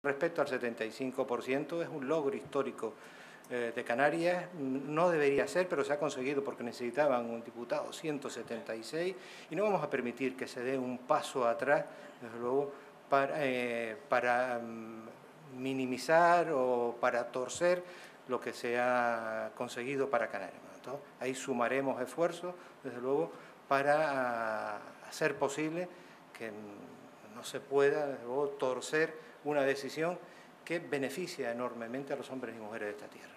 Respecto al 75%, es un logro histórico de Canarias. No debería ser, pero se ha conseguido porque necesitaban un diputado 176 y no vamos a permitir que se dé un paso atrás, desde luego, para minimizar o para torcer lo que se ha conseguido para Canarias. Entonces, ahí sumaremos esfuerzos, desde luego, para hacer posible que no se pueda, desde luego, torcer una decisión que beneficia enormemente a los hombres y mujeres de esta tierra.